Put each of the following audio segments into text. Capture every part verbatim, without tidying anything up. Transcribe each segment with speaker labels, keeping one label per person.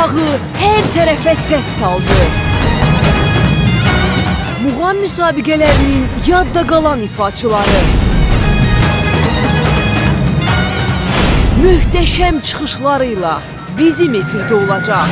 Speaker 1: uşağı hər tərəfə səs saldı. Muğam müsabiqələrinin yadda qalan ifaçıları, möhtəşəm çıxışlarıyla bizim efirdə olacaq.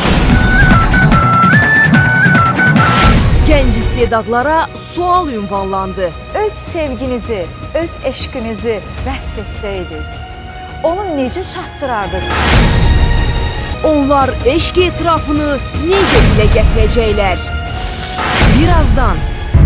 Speaker 1: Gənc istedadlara sual ünvanlandı.
Speaker 2: Öz sevginizi, öz eşqinizi vəsf etsəydiniz, onu necə çatdırardınız?
Speaker 1: Onlar eşq etirafını necə dilə gətirəcəklər? Birazdan.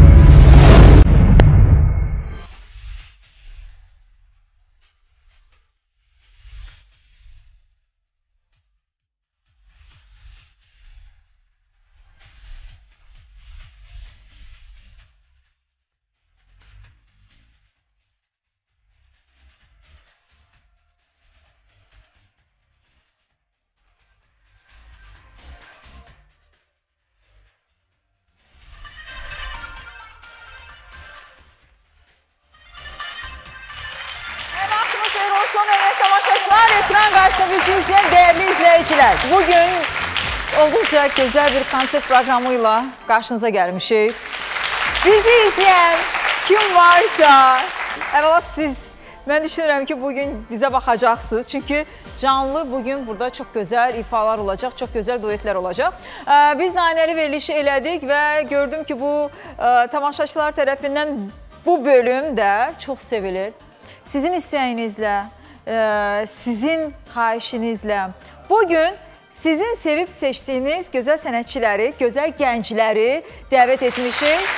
Speaker 2: Ekran qarşısında bizi izləyən dəyərli izləyicilər. Bugün olduqca gözəl bir konsert proqramı ilə qarşınıza gəlmişik. Bizi izləyən kim varsa, əvvəla siz, mən düşünürəm ki, bugün bizə baxacaqsınız. Çünki canlı bugün burada çox gözəl ifalar olacaq, çox gözəl duetlər olacaq. Biz nayinəli verilişi elədik və gördüm ki, bu tamaşaçılar tərəfindən bu bölüm də çox sevilir. Sizin istəyinizlə, sizin xahişinizlə bugün sizin sevib seçdiyiniz gözəl sənətçiləri, gözəl gəncləri dəvət etmişik.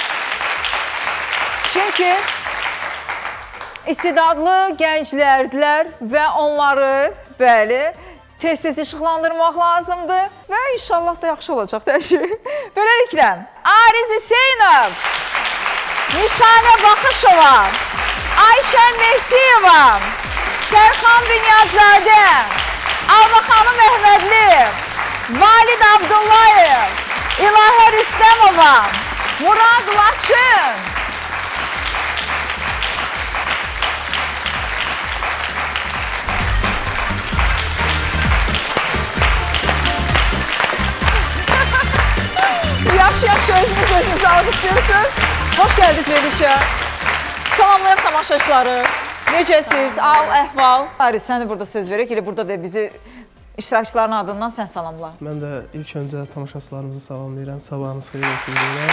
Speaker 2: Çünki istedadlı gənclərdirlər və onları, bəli, tez-tez işıqlandırmaq lazımdır və inşallah da yaxşı olacaq təşkil. Beləliklə, Ariz Hüseynov, Nişanə Baxışova, Ayşən Mehdiyeva, Sərxan Bünyadzadə, Alma xanım Əhmədli, Valid Abdullayev, İlahə Rüstəmova, Murad Laçın. Yaxşı-yaxşı özünüz özünüzü alqışlayırsınız. Hoş gəldiniz verilişə. Salamlayaq tamaşaçıları. Necəsiz? Al, əhval. Ariz, səni burada söz verək. Elə burada da bizi iştirakçıların adından sən salamla.
Speaker 3: Mən də ilk öncə tamaşaçılarımızı salamlayıram. Sabahınız xeyir olsun deyirəm.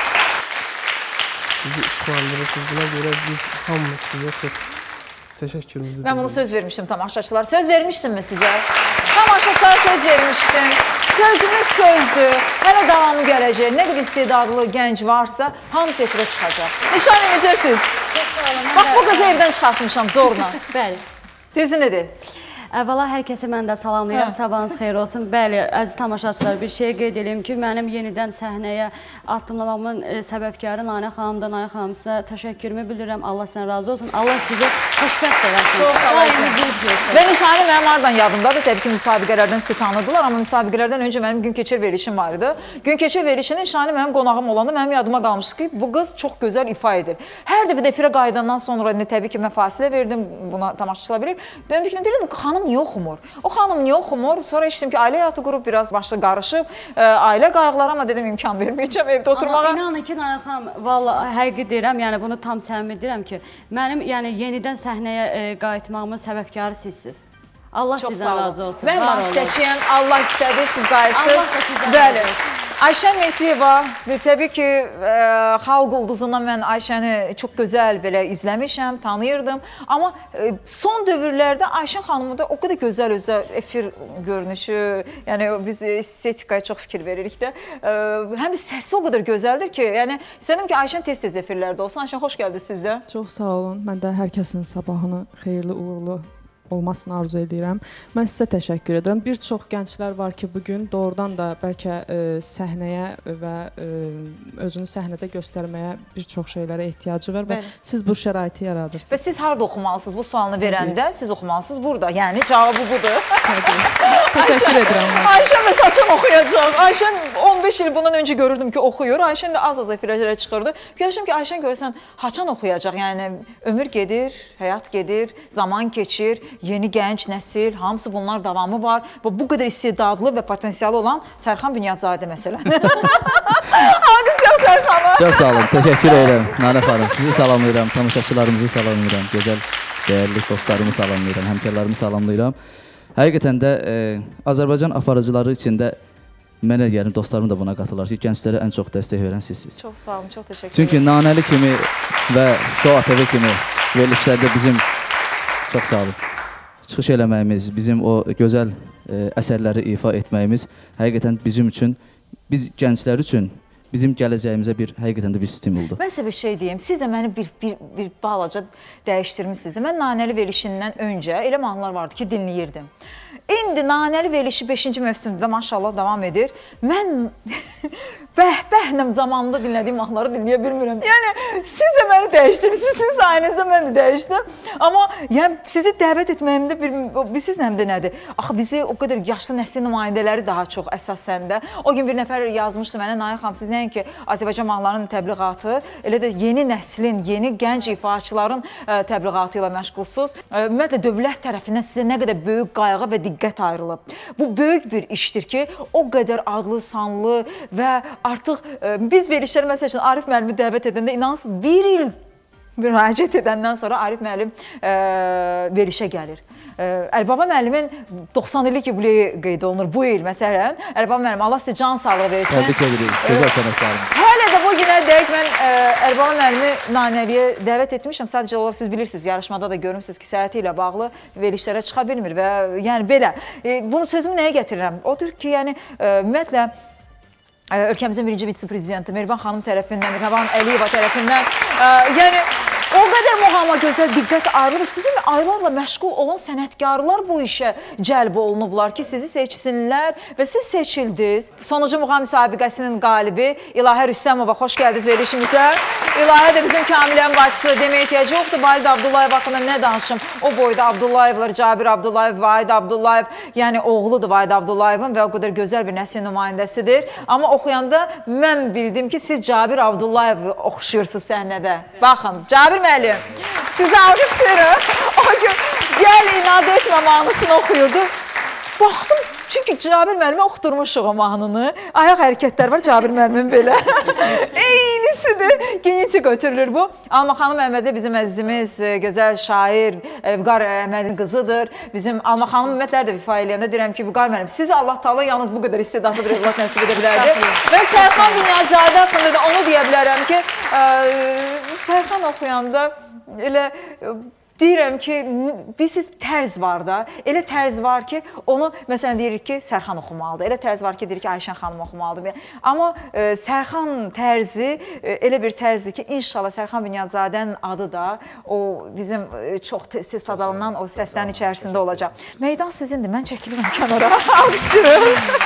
Speaker 3: Bizi iştiqlandırırsınız. Buna görə biz hamımız sizə çox təşəkkürümüzü
Speaker 2: bildirik. Mən bunu söz vermişdim tamaşaçılar. Söz vermişdimmi sizə? Tamaşaçılara söz vermişdim. Sözümüz sözdür. Hələ davamı gələcək. Nə qədər istedadlı gənc varsa, hamısı efirə çıxacaq. Nişanə, necəsiz? Bax, bu qızı evdən çıxartmışam zorla.
Speaker 4: Bəli.
Speaker 2: Düzü nədir?
Speaker 4: Əvvəla hər kəsə mən də salamlayıram, sabahınız xeyir olsun. Bəli, əziz tamaşaçılar, bir şey qeyd edeyim ki, mənim yenidən səhnəyə addımlamamın səbəbkarı Nanə xanımdan, Nanə xanım sizə təşəkkürümü bildirirəm. Allah sizdən razı olsun. Allah sizə xoşbəxt eləsin.
Speaker 2: Çox sağ olasın. Və Nişanə mənim aradan yadımdadır. Təbii ki, müsabiqələrdən sizi tanıdılar, amma müsabiqələrdən öncə mənim gün keçir verilişim var idi. Gün keçir verilişində Nişanə mənim qonağım olanda mənim yadıma qalmışdı ki, bu qız çox gözəl ifa edir. Hər dəfə də efirə qayıdandan sonra təbii ki, mən fasilə verdim, buna tamaşaçılar bilir. Döndükdən deyirdim, xanım niyə oxumur? O xanım niyə oxumur? Sonra eşitdim ki, ailə həyatı qurub, biraz başı qarışıb, ailə qayğıları, amma dedim, imkan verməyəcəm evdə oturmağa.
Speaker 4: Amma inanın ki, Nanə xanım, valla həqiqi deyirəm, yəni bunu tam səmimi deyirəm ki, mənim yəni yenidən səhnəyə qayıtmağımın səbəbkarı sizsiz. Allah sizdən razı olsun.
Speaker 2: Mən vasitəçiyəm, Allah istədi, siz qayıtdınız. Bəli. Ayşən Mehdiyeva, təbii ki, xalq ulduzundan mən Ayşəni çox gözəl belə izləmişəm, tanıyırdım. Amma son dövrlərdə Ayşən xanımı da o qədər gözəl özdə efir görünüşü, yəni biz estetikaya çox fikir veririk də. Həm də səsi o qədər gözəldir ki, yəni istədim ki, Ayşən tez-tez efirlərdə olsun. Ayşən, xoş gəldiniz siz də.
Speaker 5: Çox sağ olun. Mən də hər kəsin sabahını xeyirli, uğurlu olmasını arzu edirəm. Mən sizə təşəkkür edirəm. Bir çox gənclər var ki, bugün doğrudan da bəlkə e, səhnəyə və e, özünü səhnədə göstərməyə bir çox şeylərə ehtiyacı var və Bəli. Siz bu şəraiti yaradırsınız.
Speaker 2: Və siz harada oxumalısınız bu sualını verəndə? Siz oxumalısınız burada. Yəni cavabı budur.
Speaker 5: Təşəkkür edirəm.
Speaker 2: Ayşən və saçım oxuyacaq. Ayşən on beş il bundan öncə görürdüm ki, oxuyur. Ayşən də az-az efirlərə çıxırdı. Görüşüm ki, Ayşən görsən haçan oxuyacaq? Yəni ömür gedir, həyat gedir, zaman keçir. yeni gənc nəsil, hamısı bunlar davamı var və bu qədər istedadlı və potensialı olan Sərxan Bünyadzadə məsələn. Alqışlayaq Sərxana.
Speaker 6: Çox sağ olun, təşəkkür edirəm Nanə xanım. Sizi salamlayıram, tamaşaçılarımızı salamlayıram, gözəl, dəyərli dostlarımı salamlayıram, həmkarlarımı salamlayıram. Həqiqətən də e, Azərbaycan aparıcıları içində mənə yəni dostlarım da buna qatılar ki, gənclərə ən çox dəstək verən sizsiniz.
Speaker 2: Çox sağ olun, çox təşəkkür edirəm.
Speaker 6: Çünki Nanəli kimi və Show A T V kimi verilişlərdə bizim çox sağ olun. Çıxış eləməyimiz, bizim o gözəl e, əsərləri ifa etməyimiz həqiqətən bizim üçün, biz gənclər üçün bizim gələcəyimizə bir həqiqətən də bir stimuldur.
Speaker 2: Mən sizə bir şey deyim. Siz də məni bir, bir, bir balaca dəyişdirmişsiniz də. Mən Nanəli verilişindən öncə elə mahnılar vardı ki, dinləyirdim. İndi Nanəli verilişi beşinci mövsümdə maşallah davam edir. Mən bəh-bəhlə zamanında dinlədiyim mahnıları dinləyə bilmirəm. Yəni, siz də məni dəyişdirmişsiniz, sizin sayənizdə mən də dəyişdim. Amma yəni, sizi dəvət etməyimdə bir, bilirsiniz nəmdə nədir? Axı, bizi o qədər yaşlı nəsil nümayəndələri daha çox əsasən də. O gün bir nəfər yazmışdı mənə, Nayə xanım, siz nəinki Azərbaycan mahnılarının təbliğatı, elə də yeni nəslin, yeni gənc ifaçıların ə, təbliğatı ilə məşğulsuz. Ə, ümumiyyətlə, dövlət tərəfindən sizə nə qədər böyük qayğı və diqqət ayrılıb. Bu böyük bir işdir ki, o qədər adlı, sanlı və artıq ə, biz verilişləri, məsəl üçün, Arif müəllimi dəvət edəndə, inanırsınız, bir il müraciət edəndən sonra Arif müəllim ə, verilişə gəlir. Ə, Əlibaba müəllimin doxsan illik yubileyi qeyd olunur bu il, məsələn. Əlibaba müəllim, Allah sizə can sağlığı versin.
Speaker 6: Təbrik edirik, gözəl sənətkarımız.
Speaker 2: Hələ də bu günə dəyək mən Əlibaba müəllimi Nanəliyə dəvət etmişəm. Sadəcə olaraq siz bilirsiniz, yarışmada da görürsünüz ki, səhəti ilə bağlı verilişlərə çıxa bilmir və yəni belə. E, bunu sözümü nəyə gətirirəm? Odur ki, yəni ümumiyyətlə ölkəmizin birinci vitse-prezidenti Mehriban xanım tərəfindən, Mehriban Əliyeva tərəfindən, ə, yəni o qədər muğama gözəl diqqət ayrılır. Sizin aylarla məşğul olan sənətkarlar bu işə cəlb olunublar ki, sizi seçsinlər və siz seçildiniz. Sonuncu muğam müsabiqəsinin qalibi İlahə Rüstəmova, xoş gəldiniz verilişimizə. İlahə də bizim Kamilən bacısı, demək ehtiyacı yoxdur. Valid Abdullayev haqqında nə danışım? O boyda Abdullayevlar, Cabir Abdullayev, Vahid Abdullayev, yəni oğludur Vahid Abdullayevin və o qədər gözəl bir nəsil nümayəndəsidir. Amma oxuyanda mən bildim ki, siz Cabir Abdullayevi oxşuyursunuz səhnədə. Baxın, Cabir müəllim, sizi alqışlayırım. O gün gəl inad etmə mahnısını oxuyurdu. Baxdım, çünki Cabir müəllimə oxuturmuşuq o mahnını. Ayaq hərəkətlər var Cabir müəllimin belə. Eynisidir. Geniçi götürülür bu. Alma xanım Əhməd də bizim əzizimiz, gözəl şair, Vüqar Əhmədin qızıdır. Bizim Alma xanım ümumiyyətlər də ifa eləyəndə deyirəm ki, Vüqar müəllim, siz Allah Taala yalnız bu qədər istedadlı bir evlad nəsib edə bilərdi. Və Sərxan Bünyadzadə haqqında da onu deyə bilərəm ki, Sərxan oxuyanda elə deyirəm ki, bilsiz tərz var da, elə tərz var ki, onu məsələn deyirik ki, Sərxan oxumalıdır. Elə tərz var ki, deyirik ki, Ayşən xanım oxumalıdır. Amma e, Sərxan tərzi e, elə bir tərzdir ki, inşallah Sərxan Bünyadzadənin adı da o bizim e, çox tez-tez sadalanan o səslərin içərisində olacaq. Meydan sizindir, mən çəkilirəm kənara. Alqışlayıram.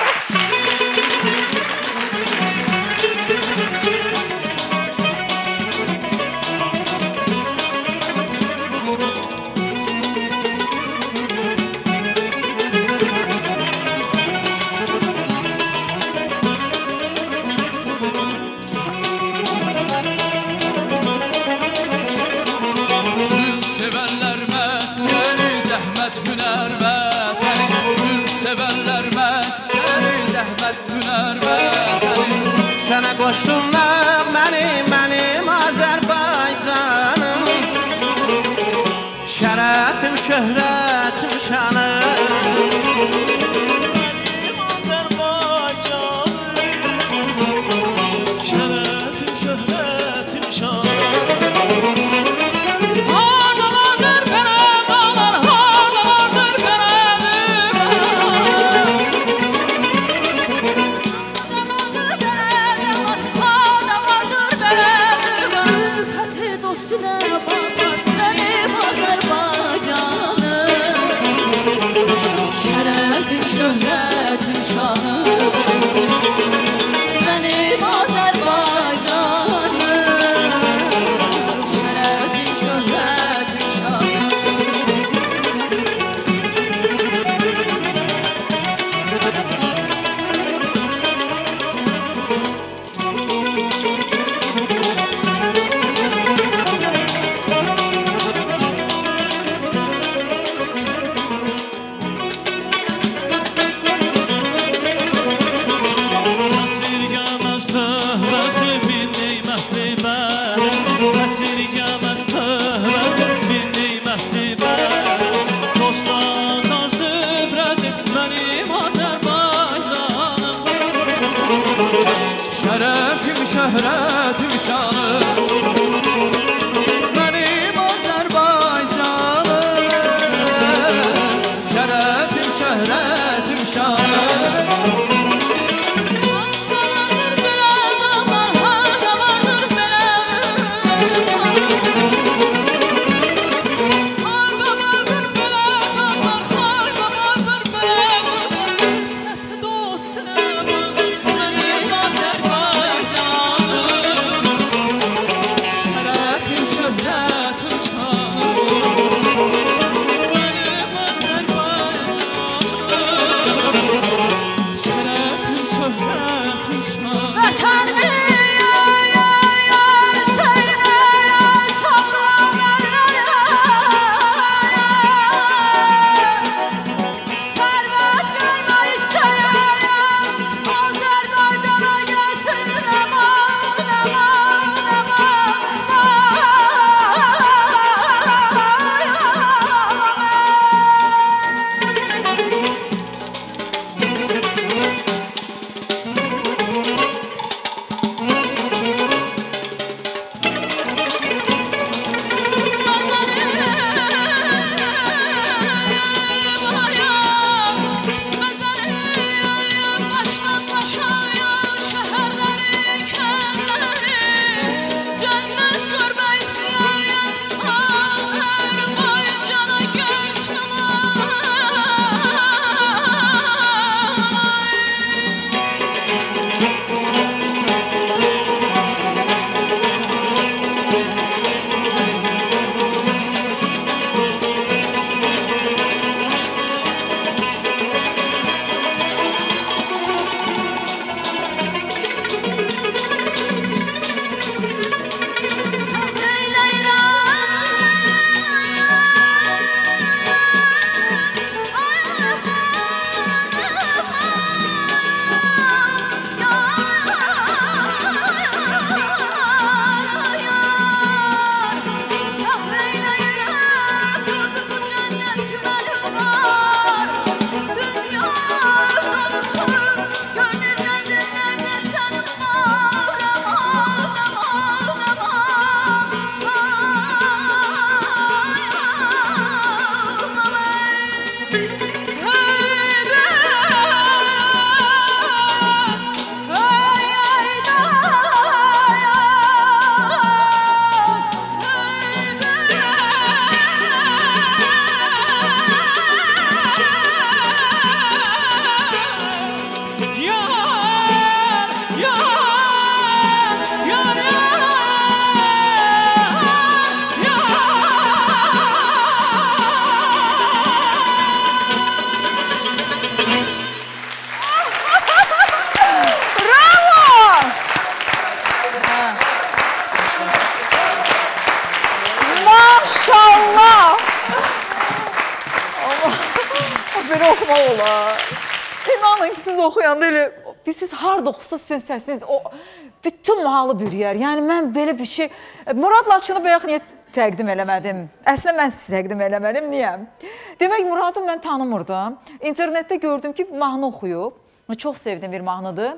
Speaker 7: şərəfim, şöhrətim, şanım Mənim Azərbaycanım Şərəfim, şöhrətim, şanım
Speaker 2: İnanın ki siz oxuyanda elə, siz harada oxusa sizin səsiniz o bütün mahalı bürüyər. Yəni mən belə bir şey, Murad Laçını bayaq niyə təqdim eləmədim? Əslində mən sizi təqdim eləmədim, niyə? Demək Muradı mən tanımırdım. İnternetdə gördüm ki mahnı oxuyub. Çox sevdim bir mahnıdır.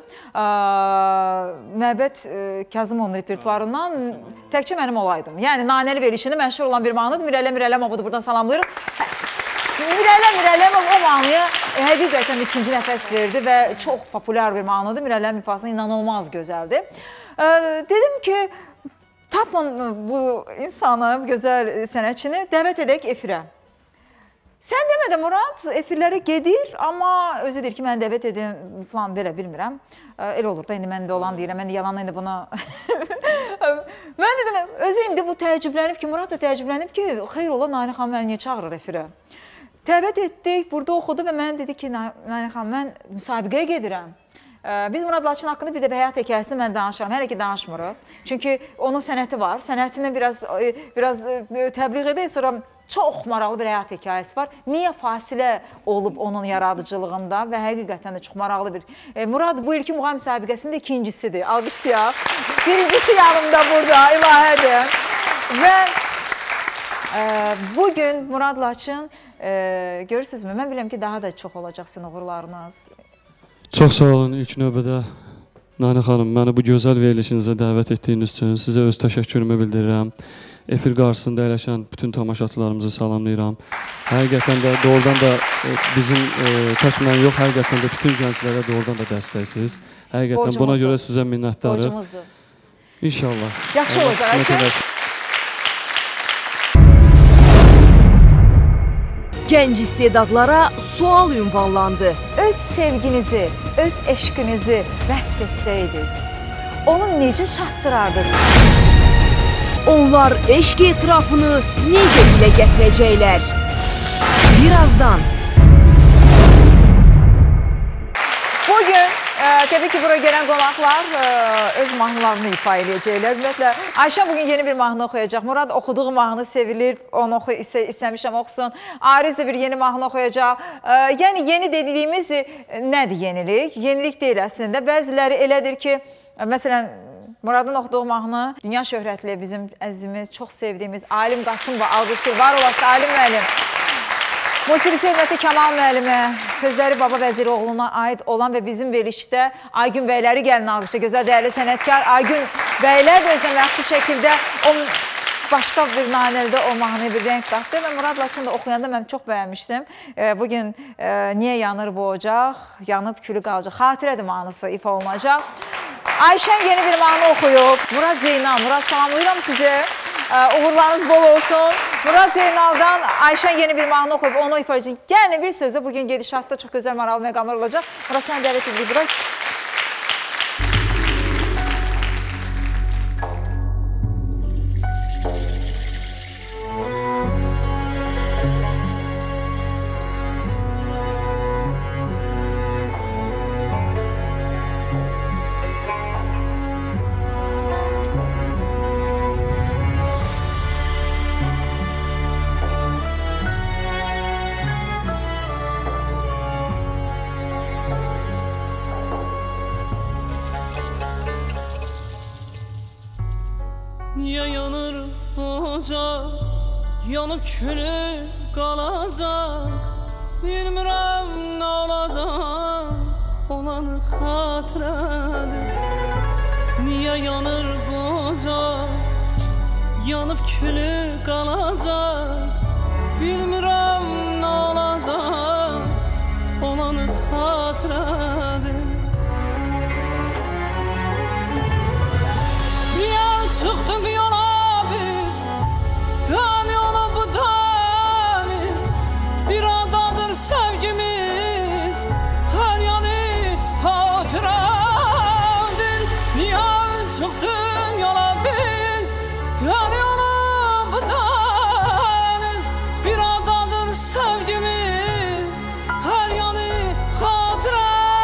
Speaker 2: Məbəd Kazımovun repertuarından təkcə mənim olaydım. Yəni nanəli verilişində məşhur olan bir mahnıdır. Mirələ Mirələmovu da buradan salamlayırıq. Mirələ Mirələmov o mahnıya həqiqətən ikinci nəfəs verdi və çox populyar bir mahnıdır. Mirələm ifasına inanılmaz gözəldir. Dedim ki, tapın bu insanı, gözəl sənətçini dəvət edək efirə. Sən demədə Murad, efirlərə gedir, amma özü deyir ki, mən dəvət edim falan belə bilmirəm. Elə olur da, indi məndə olan deyirəm, mən də yalan indi buna... Mən dedim, özü indi bu təəccüblənib ki, Murad da təəccüblənib ki, xeyr ola, Narinə xanım məni niyə çağırır efirə? Dəvət etdik, burada oxudu və mən dedi ki, Narinə xanım, mən müsabiqəyə gedirəm. Biz Murad Laçın haqqında bir də həyat hekayəsini mən danışıram, hələ ki danışmırıq. Çünki onun sənəti var, sənətini biraz təbliğ edək, sonra çox maraqlı bir həyat hekayəsi var. Niyə fasilə olub onun yaradıcılığında və həqiqətən də çox maraqlı bir... Murad bu ilki muğam müsabiqəsində ikincisidir, alqışlayaq. Birincisi yanımda burada, ilahədir. Və bugün Murad Laçın, görürsünüzmü, mən biləm ki, daha da çox olacaq sizin uğurlarınız.
Speaker 8: Çox sağ olun ilk növbədə. Nani xanım, məni bu gözəl verilişinizə dəvət etdiyiniz üçün sizə öz təşəkkürümü bildirirəm. Efir qarşısında əyləşən bütün tamaşaçılarımızı salamlayıram. Həqiqətən də doğrudan da bizim e, tək mən yox, həqiqətən də bütün gənclərə doğrudan da dəstəksiniz. Həqiqətən buna görə sizə minnətdarıq.
Speaker 2: Borcumuzdur.
Speaker 8: İnşallah.
Speaker 2: Yaxşı olacaq, Ayşə.
Speaker 1: Gənc istedadlara sual ünvanlandı.
Speaker 2: Öz sevginizi, öz eşqinizi vəsf etsəydiniz, onu necə çatdırardınız?
Speaker 1: Onlar eşq etirafını necə dilə gətirəcəklər? Birazdan.
Speaker 2: Bugün e, tabii ki buraya gelen qonaqlar e, öz mahnılarını ifa edəcəklər. Ümumiyyətlə, Ayşə bugün yeni bir mahnı oxuyacaq. Murad oxuduğu mahnı sevilir, onu oxu istə, istəmişəm oxusun. Ariz de bir yeni mahnı oxuyacaq. E, yəni yeni dediyimiz e, nədir yenilik? Yenilik deyil əslində. Bəziləri elədir ki, e, məsələn, Muradın oxuduğu mahnı dünya şöhrətli bizim əzizimiz, çox sevdiyimiz Alim Qasımova alqışlayır. Var olası Alim müəllim. Musiqisi hörmətli Kamal müəllimə, sözləri Baba Vəziroğlu'na aid olan və bizim verilişdə Aygün bəyləri gəlin alqışla. Gözəl dəyərli sənətkar Aygün bəylər də özünə məxsus şəkildə o başqa bir nanəldə o mahnıya bir renk qatdı və Murad Laçın da oxuyanda mən çox bəyənmişdim. E, bugün e, Niyə yanır bu ocaq, yanıb külü qalacaq, xatirədir mahnısı ifa olunacaq. Ayşən yeni bir mahnı oxuyub. Murad Zeynal, Murad salamlayıram sizi. Uğurlarınız bol olsun. Murad Zeynal'dan Ayşən yeni bir mahnı oxuyub, onu ifa edəcək. Yəni bir sözlə bugün gedişatda çox gözəl maraqlı məqamlar olacaq. Murad, səni dəvət edirik. Bırak.
Speaker 9: Niyə yanır ocaq, yanıb külü qalacaq, bilmirəm nə olacaq, olanı xatirədir. Niyə yanır ocaq, yanıb külü qalacaq, bilmirəm nə olacaq, olanı xatirədir. Çıxdıq yola biz, dan yola bu deniz, bir adadır sevgimiz, hər yanı xatirədir. Niyə çıxdıq yola biz, dan yola bu deniz, bir adadır sevgimiz, hər yanı xatirədir.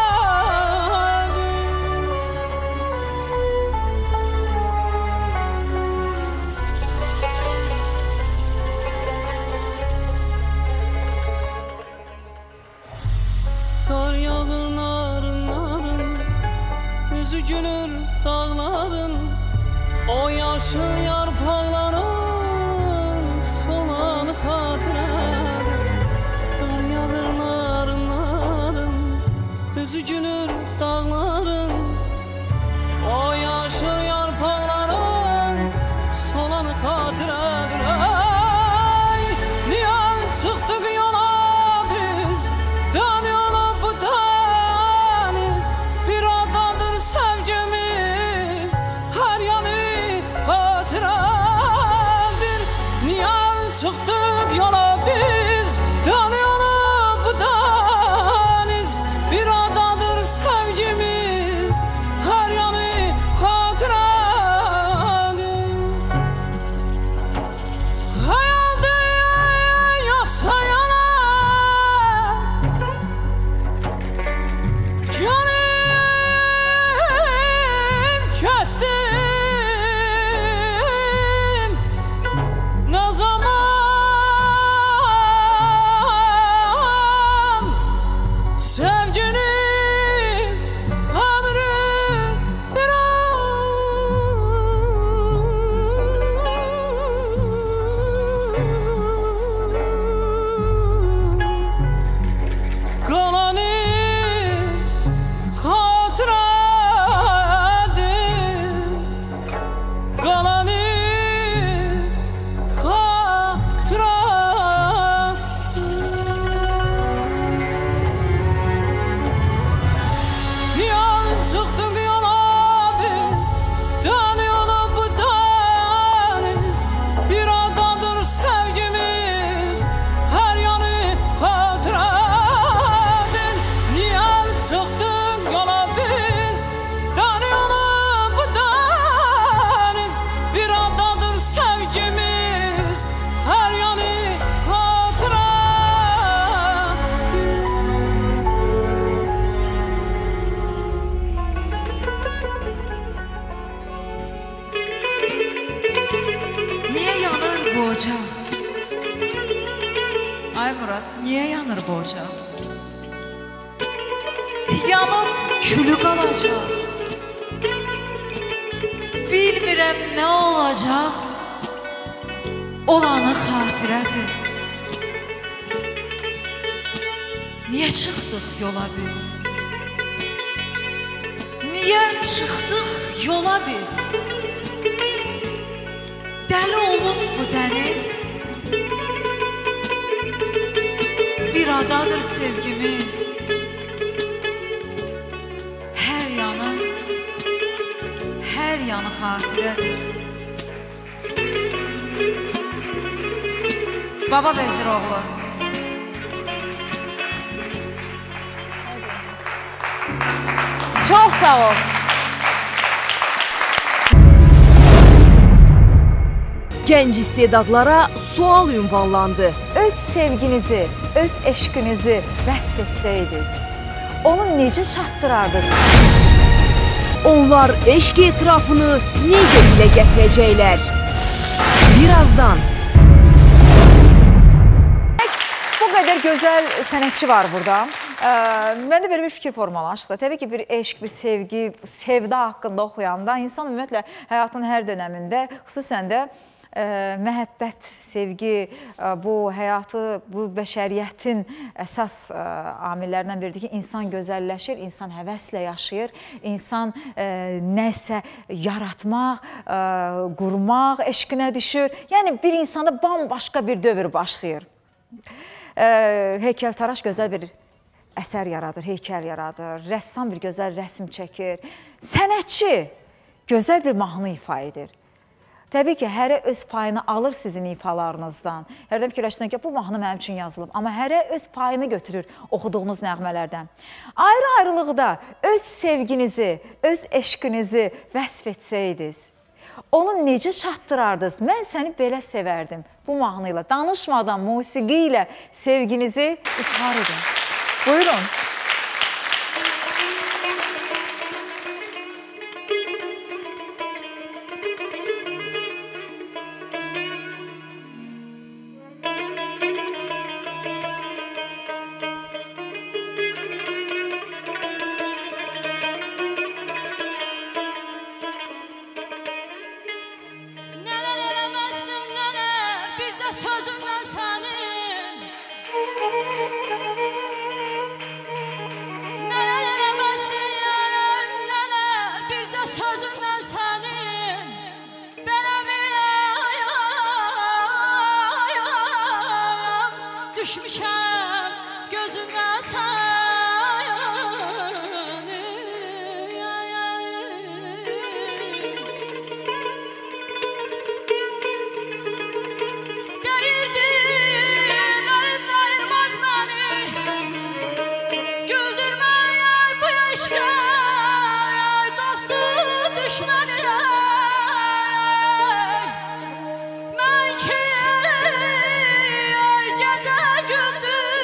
Speaker 9: Gülür dağların, o yaşıl yarpaqların solanı xatirədir. Qar yağır narın narın, özü gülür dağların, o yaşıl yarpaqların solanı xatirədir. Ay, niyə çıxdıq yola biz, dan yola bu deniz, bir adadır sevgimiz, hər yanı xatirədir. Niyə çıxdıq yola biz, dan yola bu deniz, bir adadır sevgimiz, hər yanı xatirədir. Hayalda yoxsa yalan, canım kestim, ne zaman sevgilim ömrüm bir kalanı xatirədir.
Speaker 10: ocaq? Ay Murad, niyə yanır bu ocaq? Yanıb külü qalacaq. Bilmirəm nə olacaq. Olanı xatirədir. Niyə çıxdıq yola biz? Niyə çıxdıq yola biz? Dəli olub bu dəniz. Bir adadır sevgimiz. Hər yanı, hər yanı xatirədir. Baba Vəziroğlu.
Speaker 2: Çox sağ ol.
Speaker 1: Gənc istedadlara sual ünvanlandı.
Speaker 2: Öz sevginizi, öz eşqinizi vəsf etsəydiniz, onu necə çatdırardınız?
Speaker 1: Onlar eşq etirafını necə dilə gətirəcəklər? Birazdan.
Speaker 2: Bu qədər gözəl sənətçi var burada. Məndə belə bir fikir formalaşdı. Təbii ki, bir eşq, bir sevgi, sevda haqqında oxuyanda insan ümumiyyətlə həyatın hər dönəmində, xüsusən də məhəbbət, sevgi, bu həyatı, bu bəşəriyyətin əsas amillərindən biridir ki, insan gözəlləşir, insan həvəslə yaşayır, insan nəsə yaratmaq, qurmaq eşqinə düşür. Yəni, bir insanda bambaşqa bir dövr başlayır. Heykəltaraş gözəl bir əsər yaradır, heykəl yaradır, rəssam bir gözəl rəsm çəkir, sənətçi gözəl bir mahnı ifa edir. Təbii ki, hərə öz payını alır sizin ifalarınızdan. Hərdən fikirləşsən ki, bu mahnı mənim üçün yazılıb. Amma hərə öz payını götürür oxuduğunuz nəğmələrdən. Ayrı-ayrılıqda öz sevginizi, öz eşqinizi vəsf etsəydiniz, onu necə çatdırardınız? Mən səni belə sevərdim bu mahnı ilə. Danışmadan, musiqi ilə sevginizi izhar edin. Buyurun.
Speaker 9: Düşmüşəm gözümə səni. Deyirdin ölüm ayırmaz məni, güldürməyək bu eşqə, dostu düşməni. Mən ki gecə gündüz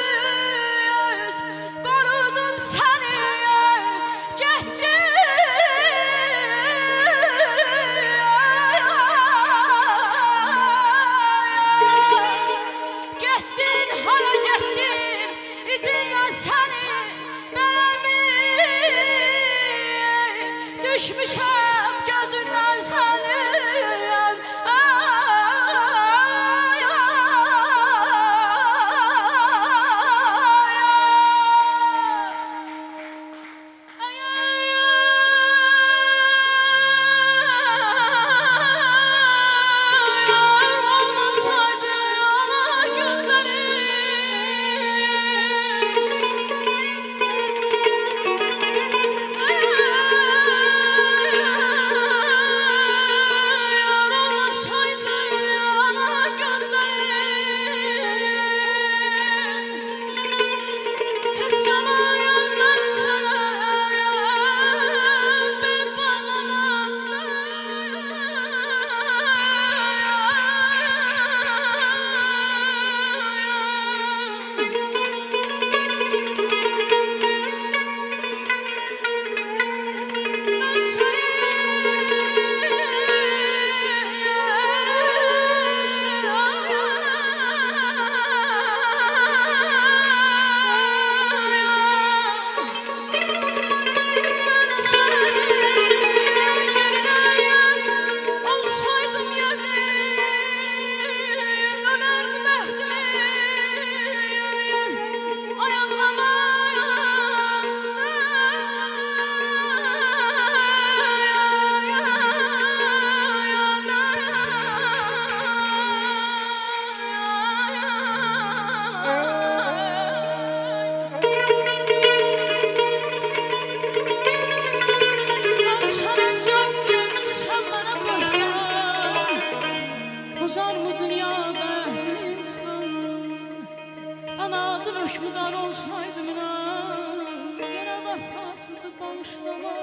Speaker 9: Murdar olsaydım inan Gene vefasızı bağışlama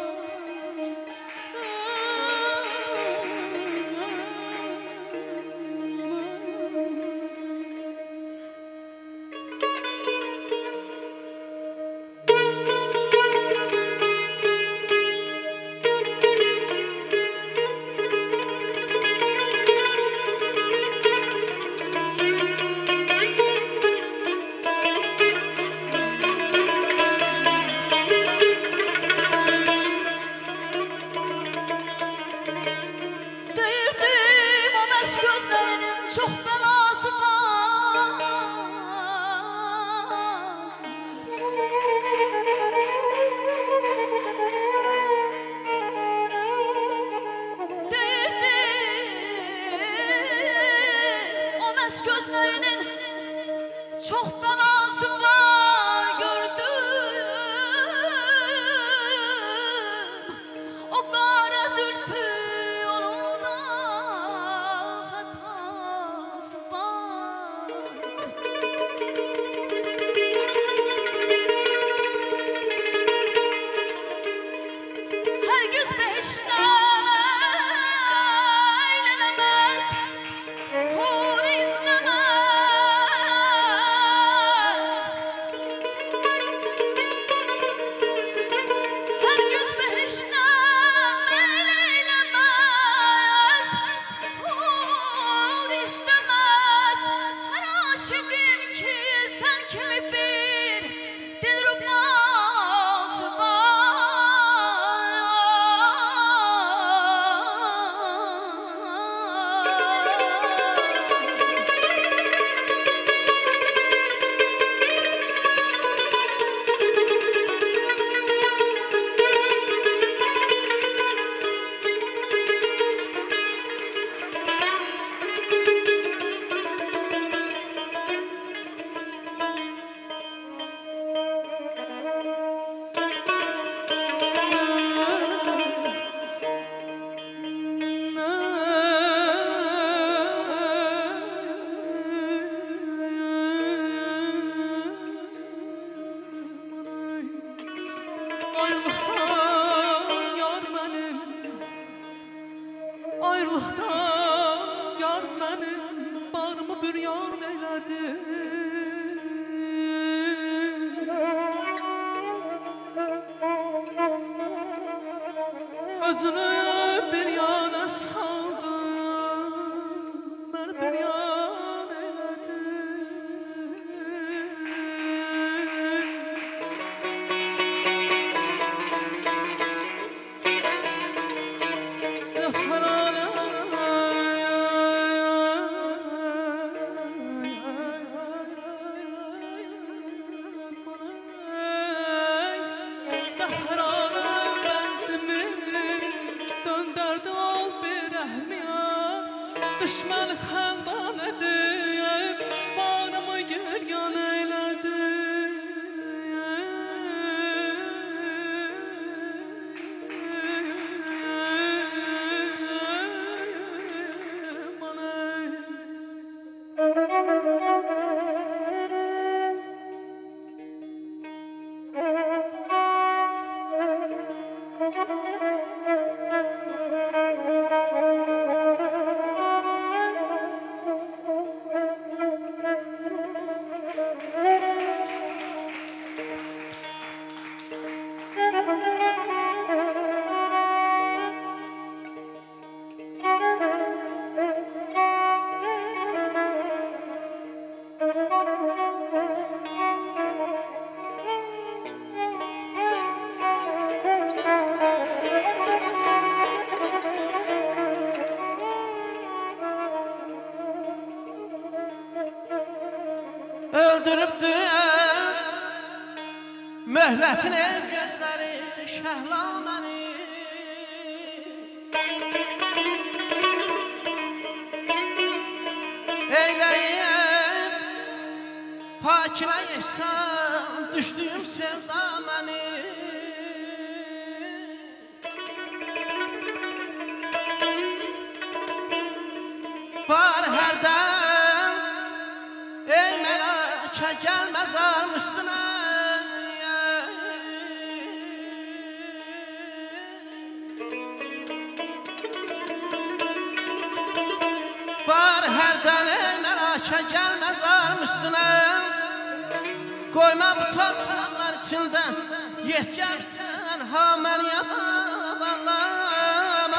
Speaker 11: Möhlətini gözləri şəhlaməni Eyləyib pakilə yəhsən düşdüyüm sevda məni Bar hərdən ey mələkə gəlməzər üstünə üstüne koyma bu torpaqlar içində yetkən tənha mən yalan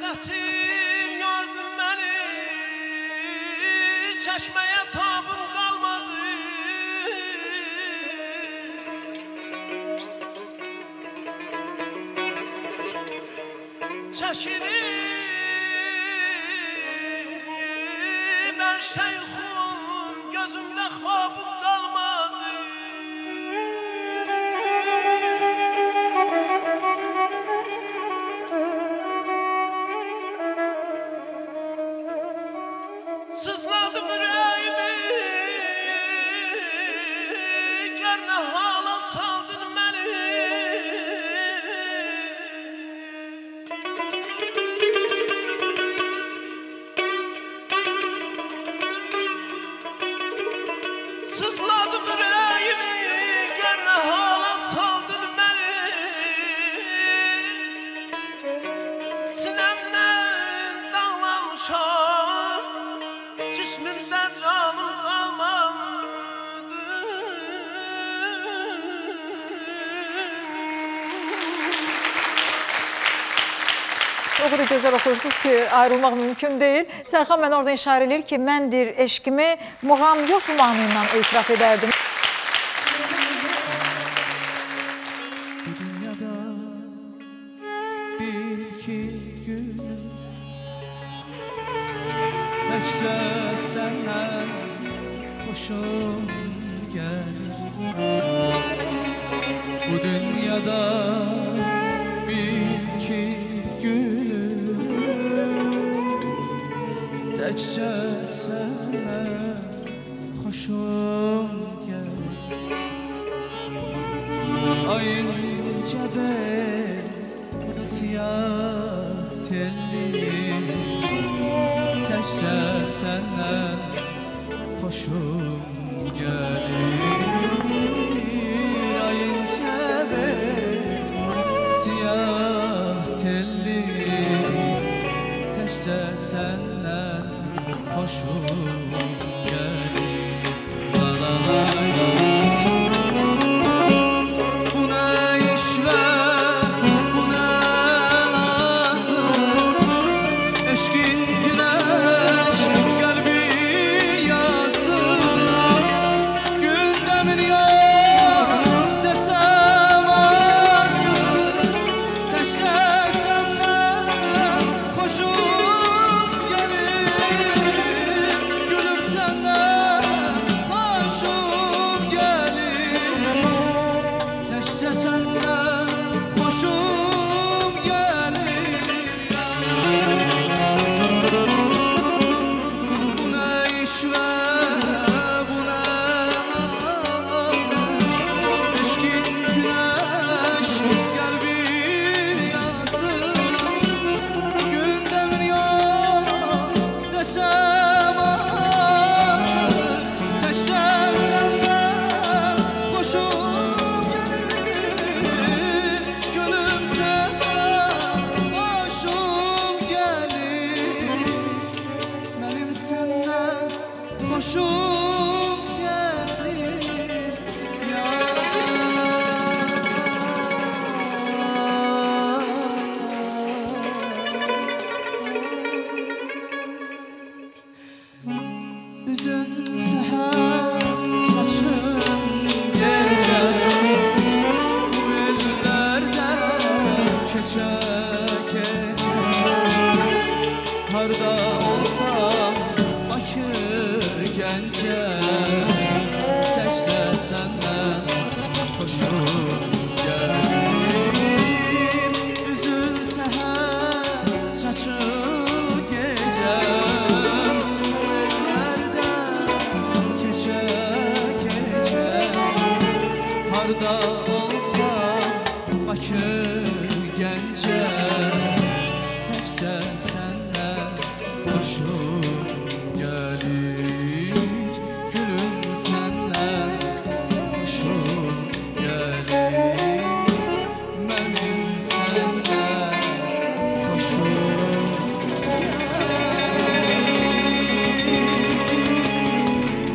Speaker 11: Həsrətim gördün məni, çəşməyə tabım qalmadı. Çəkilib hər şeyxum, gözümdə xabım qalmadı. Sızladım ürəyimi, gör nə hala saldın məni. Sızladım ürəyimi, gör nə hala saldın məni. Sinəmdən dağlanmışam, cismimdə canım qalmadı.
Speaker 2: O kadar güzel okursunuz ki ayrılmak mümkün değil. Serkan ben orada işaret edir ki məndir eşkimi muğam yox muğamıyla itiraf ederdim.
Speaker 7: Dünyada bir iki gün təkcə səndən xoşum gəlir. Bu dünyada bir iki gülüm təkcə səndən xoşum gəlir. Ayın cəbel siyah telli təkcə səndən xoşum gəlir. Ayın cəbel siyah telli təkcə səndən xoşum gəlir. La la la la. Bu nə iş və bu nə nazlı, eşqin güneş qəlbi yazdı. Gündəmin yok desəm azdı, təkcə səndən xoşum gəlir. Gülüm səndən xoşum gəlir, təkcə səndən xoşum gəlir. Bu nə iş və bu nə nazlı, eşqin güneş qəlbi yazdı. Gündəmin yok desəm azdı, təkcə səndən xoşum gəlir. Gülüm səndən xoşum gəlir, mənim səndən xoşum gəlir. Üzün səhər, saçın gecə, bu ellərdə keçə keçə. Harda olsam Bakı Gəncə, təkcə səndən xoşum gəlir. Üzün səhər, saçın gecə, bu ellərdə keçə keçə. Harda olsam Bakı Gəncə, təkcə səndən xoşum gəlir. Gülüm səndən xoşum gəlir, mənim səndən xoşum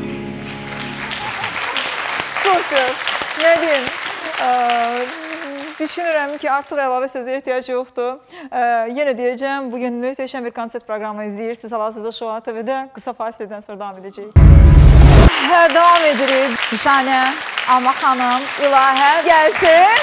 Speaker 2: Super. Ne diyeyim? Ee, düşünürəm ki, artıq əlavə sözə ehtiyac yoxdur. Ə, yenə deyəcəm, bugün möhtəşəm bir konsert proqramı izləyirsiniz. Hal-hazırda Show A T V-də qısa fasilədən sonra davam edəcəyik. Hə, davam edirik. Nişanə, Alma xanım, İlahə gəlsin.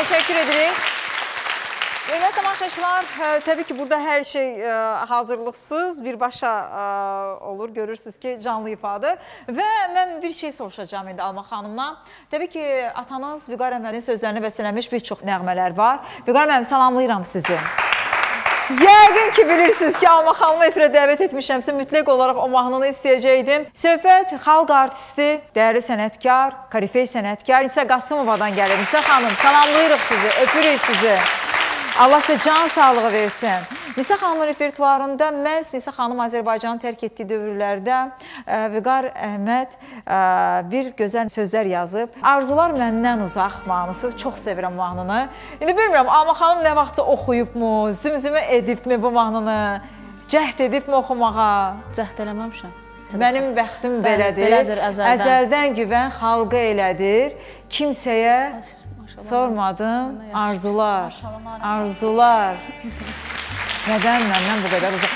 Speaker 2: Teşekkür edirik. Evet tamaşaçılar, təbii ki burada hər şey hazırlıqsız birbaşa olur. Görürsünüz ki canlı ifadə. Və mən bir şey soruşacağım indi Alma xanımdan. Təbii ki atanız Vüqar Əmmədin sözlərini bəstələmiş bir çox nəğmələr var. Vüqar müəllim salamlayıram sizi. Yəqin ki bilirsiniz ki Alma xanımı efirə dəvət etmişəmsə mütləq olaraq o mahnını istəyəcəkdim. Söhbət xalq artisti, dəyərli sənətkar, korifey sənətkar Nisə Qasımovadan gəlir. Nisə xanım salamlayırıq sizi, öpürük sizi. Allah sizə can sağlığı versin. Nisə xanımın repertuarında məhz Nisə xanım Azərbaycanı tərk etdiyi dövrlərdə Vüqar Əhməd bir gözəl sözlər yazıb. Arzular məndən uzaq mahnısı. Çox sevirəm mahnını. İndi bilmirəm, Alma xanım nə vaxtsa oxuyubmu, zümzümə edibmi bu mahnını, cəhd edibmi oxumağa?
Speaker 4: Cəhd eləməmişəm.
Speaker 2: Mənim bəxtim belədir.
Speaker 4: Belədir, əzəldən.
Speaker 2: Əzəldən güvən xalqa elədir. Kimsəyə sormadım, arzular, arzular. Nədən məndən bu qədər uzaq?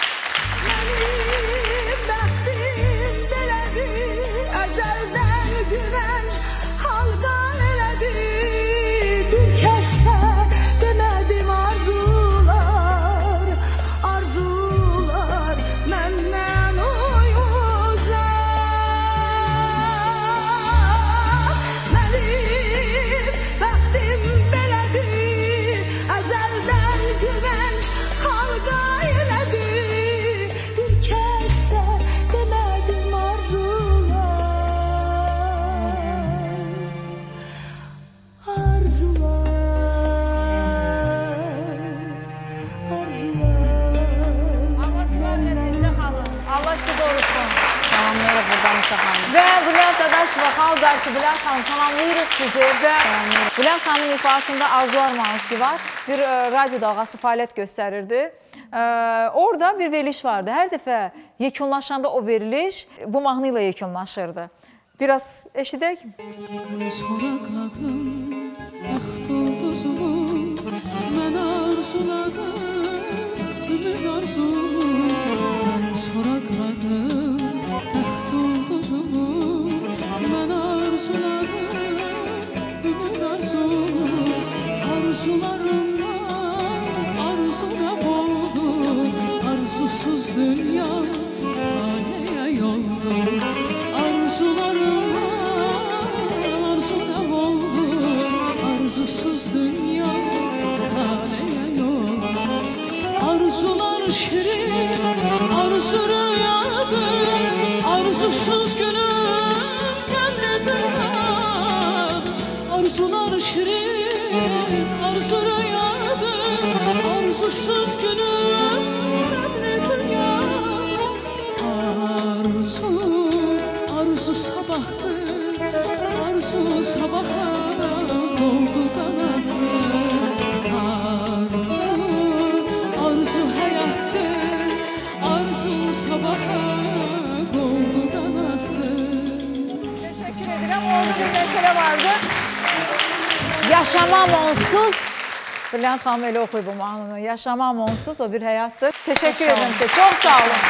Speaker 12: Mənim bəxtim belədir, əzəldən güvənc xalqa elədir. Bir kəsə demədim arzular, arzular məndən uyuzaq. Mənim bəxtim belədir, əzəldən güvənc xalqa elədir. Bir kəsə demədim arzular, arzular, arzular.
Speaker 2: Allah sizi xanım, Allah sizi qorusun.
Speaker 4: Salamlayırıq buradan Nisə xanım.
Speaker 2: Və Bülent Dadaşova, xalq artisti Bülent xanım salamlayırıq sizi və Bülent xanımın ifasında Arzular mahnısı var. Bir radyo dalğası fəaliyyət göstərirdi. Orada bir veriliş vardı. Hər dəfə yekunlaşanda o veriliş bu mahnı ilə yekunlaşırdı. Biraz eşidək.
Speaker 9: Soraqladım, bəxt ulduzumu, mən arzuladım, ümid arzumu. Mən soraqladım, bəxt ulduzumu, mən arzuladım, ümid arzumu. Arzularımdan arzu nə oldu, arzusuz dünya taneye yoldu. Arzularımdan arzu nə oldu, arzusuz dünya taneye yoldu. Arzular şirin, arzu rüyadır, arzusuz günüm qəmli dünyadır. Arzular şirin, arzu rüyadır, arzusuz günüm qəmli dünyadır. Arzu, arzu sabahdır, arzu sabaha oldu qanatdır. Arzu, arzu həyatdır, arzu sabaha oldu qanatdır.
Speaker 2: Teşekkür ederim. Orada bir mesele vardı. Yaşamam onsuz. Bülent xanım elə oxuyub bu mahnını. Yaşamam onsuz o bir həyatdır. Teşekkür ederim size. Çok sağ olun.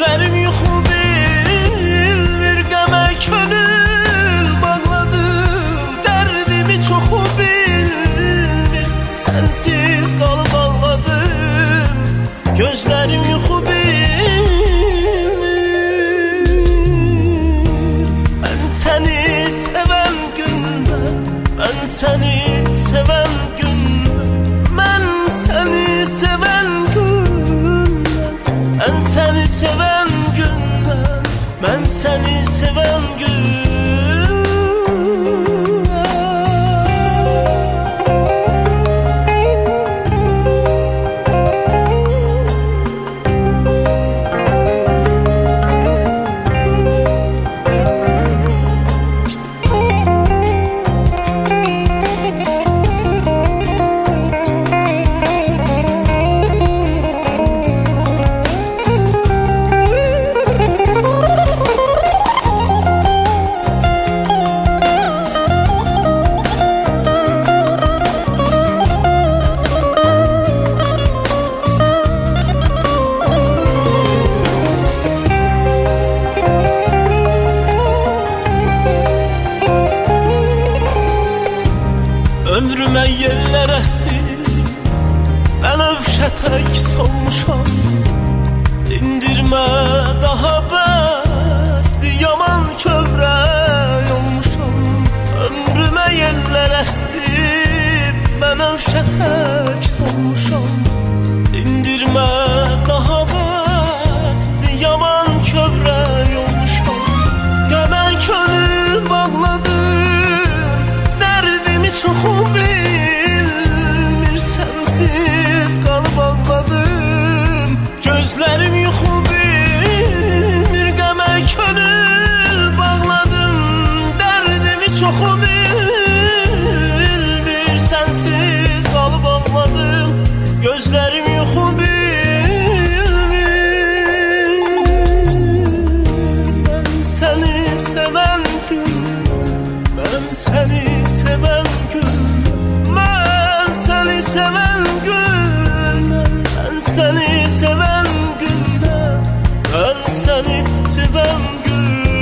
Speaker 11: Gözlerim yuxu bilmir, qəmə könül bağladım, dərdimi çoxu bilmir, sensiz qalıb ağladım. Gözlerim yuxu bilmir, ben seni seven günden, ben seni seven günden, ben seni seven günden, ben seni seven günden, ben seni seven günden. Ömrüme yeller esti, ben övşetek solmuşam. İndirme daha besti, yaman kövrək olmuşam. Ömrüme yeller esti, ben övşetek solmuşam. İndirme daha besti, yaman kövrək olmuşam. Qəmə könül bağladım, dərdimi çoxu bilmir, sensiz qalıb ağladım. Gözlerim yuxu bilmir, qəmə könül bağladım, dərdimi çoxu bilmir, sensiz qalıb ağladım. Gözlerim yuxu bilmir, ben seni seven gün, ben seni seven gün, ben seni seven gün, ben seni seven gün, ben seni seven gün.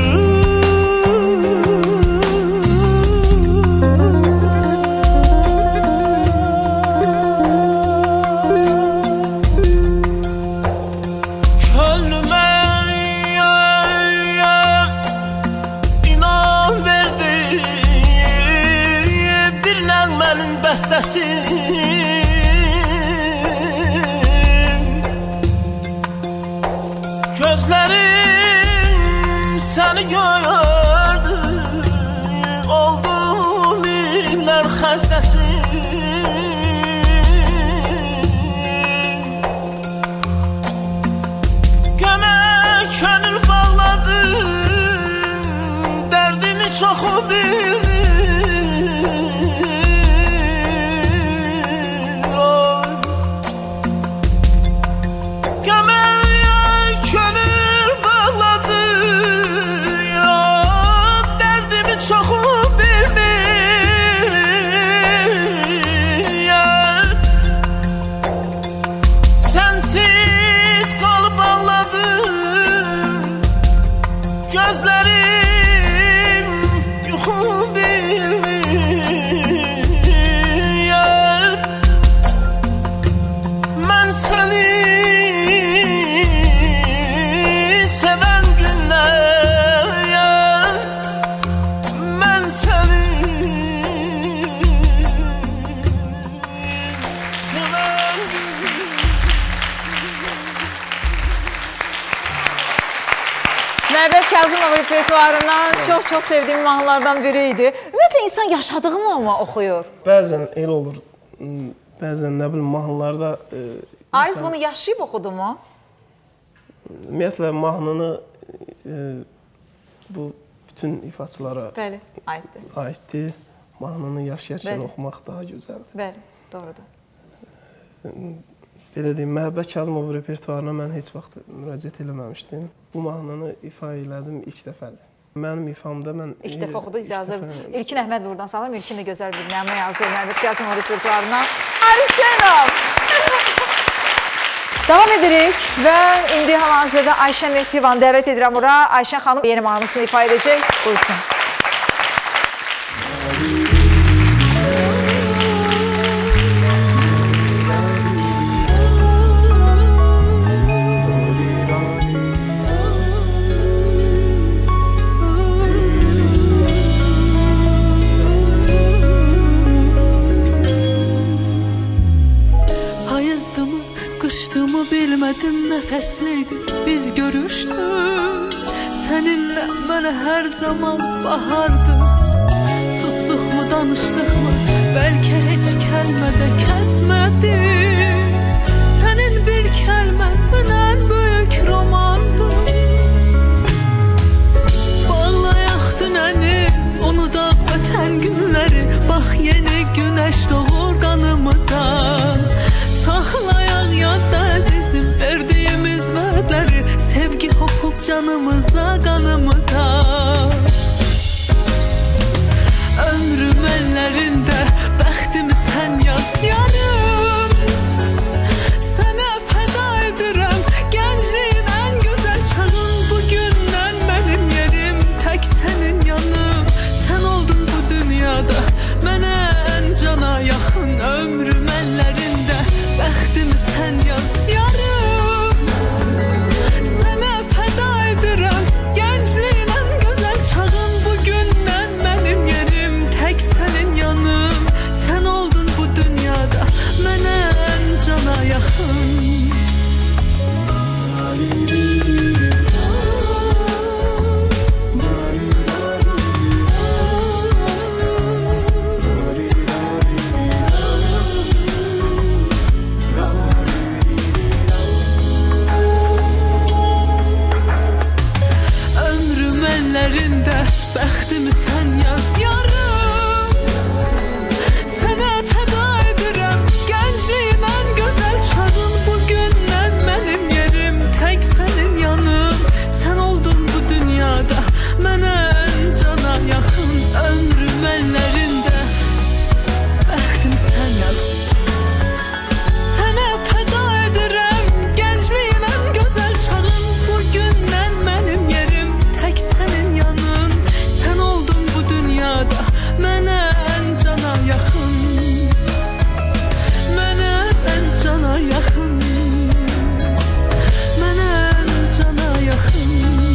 Speaker 11: Könlüme inan verdi bir nəğmənin bəstəsi. Gözlerim seni gördü, oldum iller xəstəsi. Qəmə könül bağladım, dərdimi çoxu bilmir. Gözlerim yuxu bilmir, mən səni seven gündən, mən səni seven
Speaker 2: Məbəd Kazımov repertuarından çox-çox sevdiyim mahnılardan biriydi. Ümumiyyətlə, insan yaşadığımla mı oxuyur?
Speaker 3: Bəzən elə olur. Bəzən nə bilim mahnılarda... E,
Speaker 2: Ariz
Speaker 3: insan...
Speaker 2: bunu yaşayıb oxudu mu?
Speaker 3: Ümumiyyətlə, mahnını e, bu bütün ifaçılara
Speaker 2: Bəli, aiddir.
Speaker 3: aiddir. Mahnını yaşayarkən oxumaq daha gözəldir.
Speaker 2: Bəli, doğrudur.
Speaker 3: Belə deyim, Məbəd Kazımov repertuarına mən heç vaxt müraciət eləməmişdim. Bu mahnını ifa elədim ilk dəfədir. Mənim ifamda mən...
Speaker 2: İlk dəfə oxudu, icazə. İlkin Əhməd buradan salam. İlkin də gözəl bir nəğmə yazdı. Məbəd Kazımov repertuarına. Arisenov! Davam edirik və indi hal-hazırda Ayşə Mehdiyevanı dəvət edirəm ora. Ayşə xanım yeni mahnısını ifa edəcək. Buyursun.
Speaker 7: Bilmədim nəfəsliydi biz görüşdük. Səninlə mənə hər zaman bahardı. Susduqmu, danışdıqmı, bəlkə heç kəlmədə kəsmədi. Sənin bir kəlmən mənən böyük romandı. Bağlayaq dünəni, unudaq ötən günləri. Bax yeni günəş doğur qanımıza. Saxlayaq yadda əzizim verdiyimiz vədləri. Sevgi hopub canımıza, qanımıza. Ömrüm əllərində, bəxtimi sən yaz yarım. Sənə fəda edirəm gəncliyin ən gözəl çağın. Bugündən mənim yerim tək sənin yanım. Sən oldun bu dünyada mənə ən cana yaxın. Ömrüm əllərində, bəxtimi sən yaz yarım. Sənə fəda edirəm gəncliyin ən gözəl çağın. Bugündən mənim yerim tək sənin yanım. Sən oldun bu dünyada mənə ən cana yaxın. Bəxtimi sən yaz yarım. Sənə fəda edirəm gəncliyin ən gözəl çağın. Bugündən mənim yerim tək sənin yanım. Sən oldun bu dünyada mənə ən cana yaxın. Ömrüm əllərində, bəxtimi sən yaz. Sənə fəda edirəm gəncliyin ən gözəl çağın. Bugündən mənim yerim tək sənin yanım. Sən oldun bu dünyada mənə ən cana yaxın. Mənə ən cana yaxın. Mənə ən cana yaxın.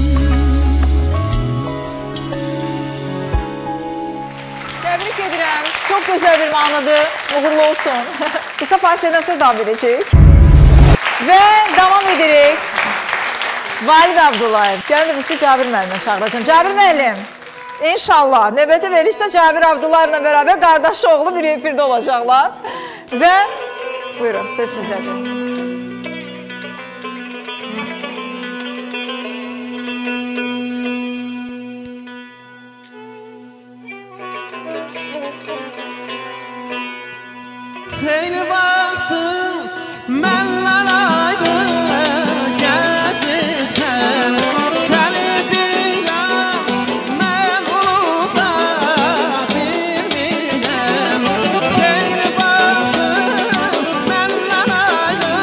Speaker 2: Təbrik edirəm. Çox gözəl bir mahnıdır. Uğurlu olsun. Qısa fasilədən sonra davam edəcək. Və davam edirik. Valid Abdullayev. Gəlin də bizi Cabir müəllimə çağıracağım. Cabir müəllim. İnşallah növbəti verilişdə Cabir Abdullayevlə bərabər qardaş oğlu bir efirdə olacaqlar. Və buyurun, söz sizdədir.
Speaker 7: Xeyli vaxtın məndən ayrı gəzirsən. Səni biləm, mən unuda bilmirəm. Xeyli vaxtın məndən ayrı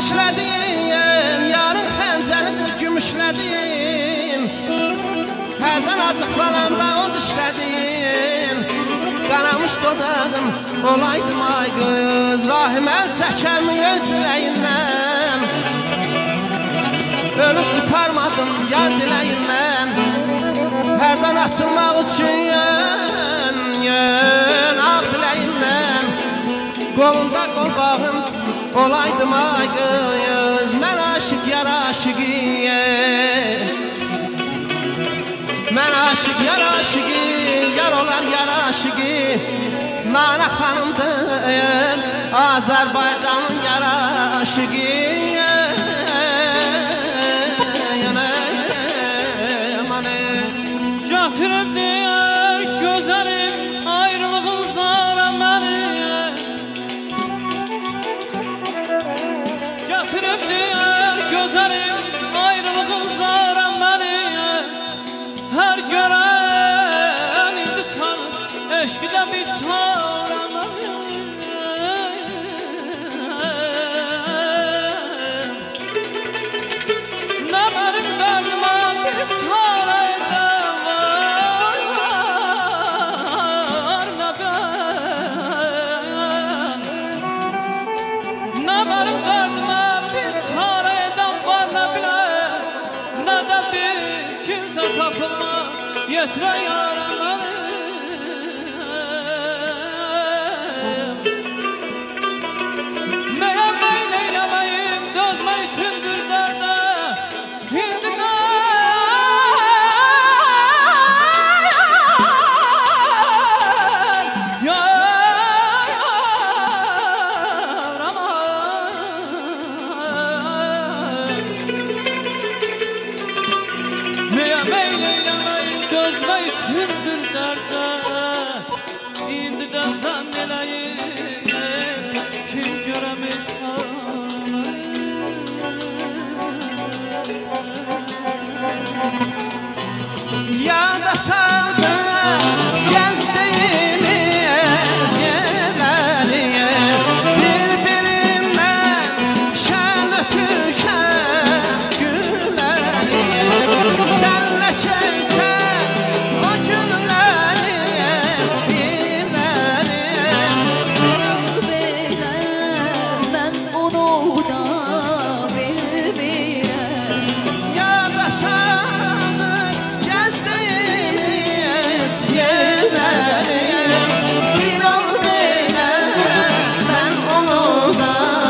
Speaker 11: işlədin, yarın xəncərini gümüşlədin. Hərdən acıqlananda o düşlədin. Qanamış dodağın olaydım ay qız, rahim əl çəkərmi öz diləyindən. Ölüb tutarmadım yar diləyindən. Hərdən asılmaq üçün yön, yön ağ biləyindən. Qolunda qolbağım olaydım ay qız, mən aşıq yar aşıqiyəm. Mən aşıq yar aşıqı, yar olar yar aşıqı. Nana xanımdır, Azərbaycanın yar aşıqı.
Speaker 9: Gətirib deyər gözəlim, ayrılığın zara məni. Gətirib deyər gözəlim, ayrılığın zara məni. Hər görən indi sanır, eşqdə biçarə məni. Nə mənim dərdimə bir çarə edən var, nə mən. Nə mənim dərdimə bir çarə edən var, nə biləm. Nə də bir kimsə tapılma yetirə yarə məni. Məyəm mən neyləməyim, dözmək üçündür dərdə. İndi mən məyəm eyləməyim, dözmək üçündür dərdə. İndi də sən eləyim, kim görəmir
Speaker 11: Yada saldım gezdiğimiz yerleri, birbirinden şen ötüşen günleri. Senle geçen o günleri, ileri.
Speaker 12: Belə mən onu da bilmirəm.
Speaker 11: Yada saldım gezdiğimiz yerleri, bir ol belə ben onu da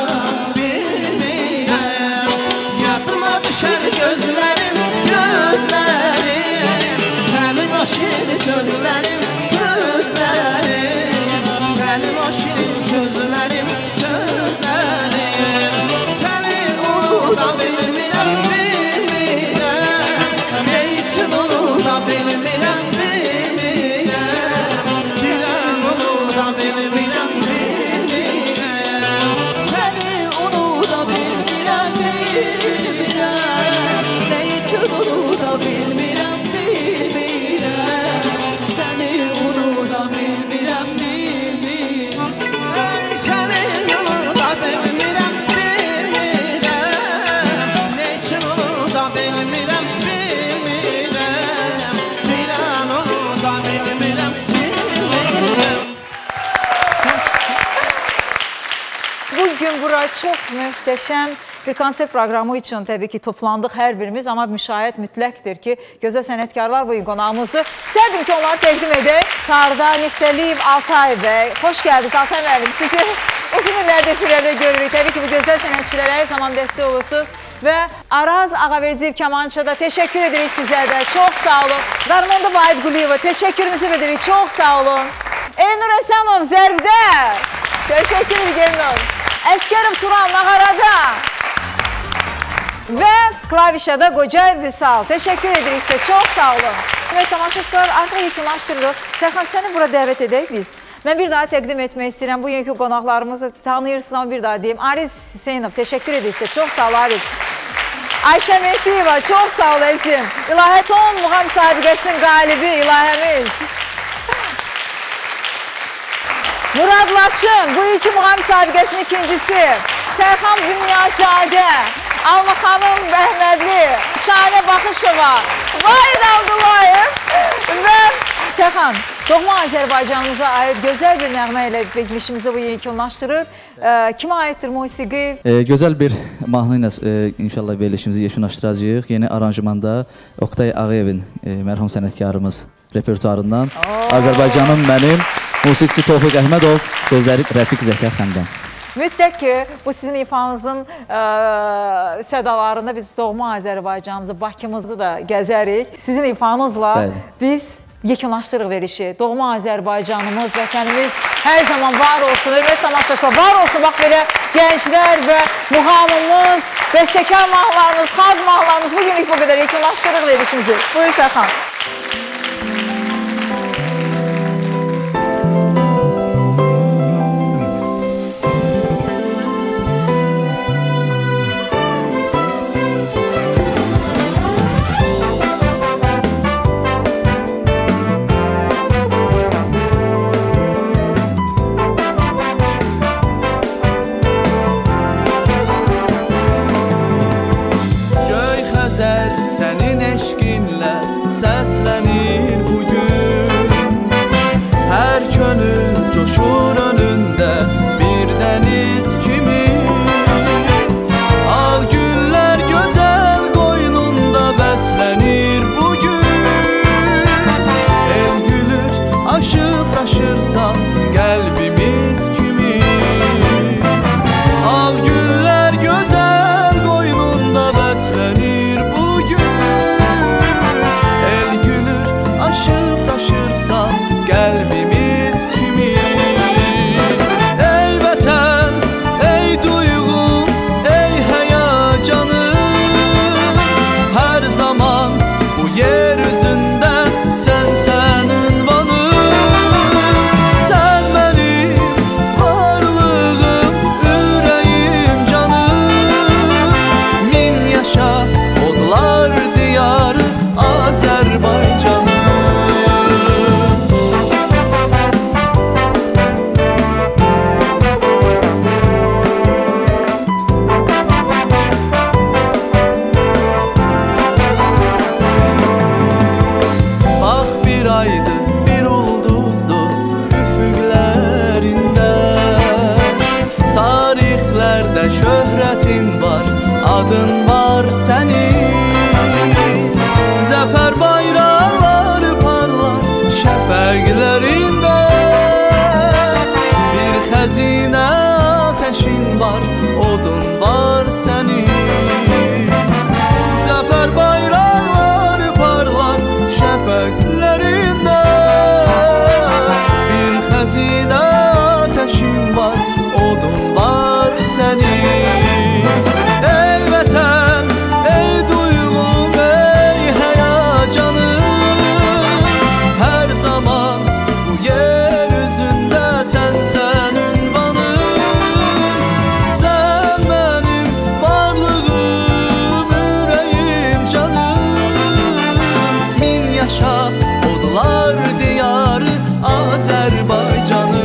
Speaker 11: bilmirəm. Yadıma düşer gözlerim, gözlerim, senin o şirin sözlerim, sözlerim, senin o şirin sözlerim, sözlerim. Seni unuda bilmirəm, bilmirəm. Ne için unuda bilmirəm, bilmirəm. Bilən unuda bilmirəm, bilmirəm.
Speaker 12: Səni unuda bilmirəm, bilmirəm. Nə üçün unuda bilmirəm, bilmirəm. Səni unuda bilmirəm, bilmirəm.
Speaker 11: Seni unuda bilmirəm, bilmirəm. Ne için unuda bilmirəm, bilmirəm. Bilən unuda bilmirəm, bilmirəm.
Speaker 2: Bugün bura çox möhtəşəm bir konsert proqramı üçün təbii ki toplandıq hər birimiz, amma müşahiət mütləqdir ki, gözəl sənətkarlar bu gün qonağımızı istərdim ki onları təqdim edək. Tarda Niftəliyev Altay bəy, xoş gəldiniz Altay müəllim. Sizi uzun illərdir efirlərdə görürük. Təbii ki bu gözəl sənətçilərə hər zaman dəstək olursunuz. Və Araz Ağaverdiyev Kamançada təşəkkür edirik sizə də. Çox sağ olun. Darmonda Vahid Quliyeva təşəkkürümüzü edirik. Çox sağ olun. Elnur Əsanov Zərbdə. Təşəkkür edirəm. Əskərov Turan Nağarada. Və klavişada Qocayev Vüsal. Təşəkkür edirik sizə. Çox sağ olun. Və tamaşaçılar artıq yekunlaşdırırıq. Sərxan səni bura dəvət edək biz. Mən bir daha təqdim etmək istəyirəm. Bu günkü qonaqlarımızı tanıyırsınız ama bir daha deyim. Ariz Hüseynov, təşəkkür edirik sizə. Çox sağ ol Ariz. Ayşə Mehdiyeva, çox sağ ol əzim. İlahə son muğam müsabiqəsinin qalibi İlahəmiz. Murad Laçın, bu iki muğam müsabiqəsinin ikincisi. Sərxan Dünyazadə, Alma xanım Bəhmədli, Şahinə Baxışova, Vahid Abdullayev və Sərxan, doğma Azərbaycanımıza aid gözəl bir nəğmə ilə verilişimizi bu yekunlaşdırır. Kimə aiddir musiqi?
Speaker 6: E, gözəl bir mahnı ilə e, inşallah verilişimizi yekunlaşdıracağıq. Yeni aranjmanda Oktay Ağayevin, e, mərhum sənətkarımız repertuarından. Oo. Azərbaycanım mənim, musiqisi Tofiq Əhmədov, sözləri Rəfiq Zəkər Xəmdən.
Speaker 2: Mütləq ki, bu sizin ifanızın ə, sədalarında biz doğma Azərbaycanımızı, Bakımızı da gəzərik. Sizin ifanızla Bəli. Biz yekunlaşdırıq verişi. Doğma Azərbaycanımız, vətənimiz hər zaman var olsun. Hörmətli tamaşaçılar, var olsun. Bax belə gənclər və muhamımız, bəstəkar mahnılarımız, xalq mahnılarımız bugünlük bu qədər yekunlaşdırıq verişimizi. Buyur Sərxan.
Speaker 13: Sənin eşqinlə səslənir bugün. Hər könül coşur önündə bir dəniz kimi. Al güllər gözəl qoynunda bəslənir bugün. El gülür aşıb daşırsan qəlbimiz kimi. Al güllər gözəl qoynunda bəslənir. Qəlbimiz kimi. Ey vətən, ey duyğum, ey həyacanım, hər zaman bu yer üzündə sən sən ünvanım. Sən mənim varlığım, ürəyim, canım. Min yaşa odlar diyarı Azərbaycanım. Şöhrətin var, adın var sənin. Zəfər bayraqları parlar şəfəqlərində. Bir xəzinə ateşin var, odun var sənin. Zəfər bayraqları parlar şəfəqlərində. Bir xəzinə ateşin var, odun var sənin. Ey vətən, ey duyğum, ey həyacanım, hər zaman bu yer üzündə sən sən ünvanım. Sən mənim varlığım, ürəyim, canım. Min yaşa odlar diyarı Azərbaycanım.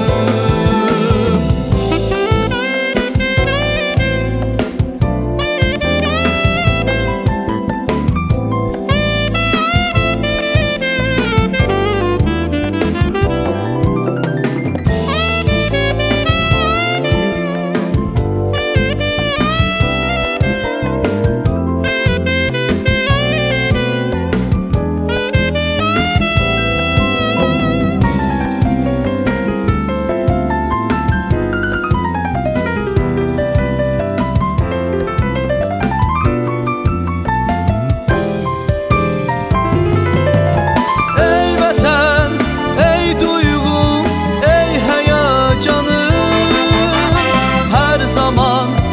Speaker 13: Hər zaman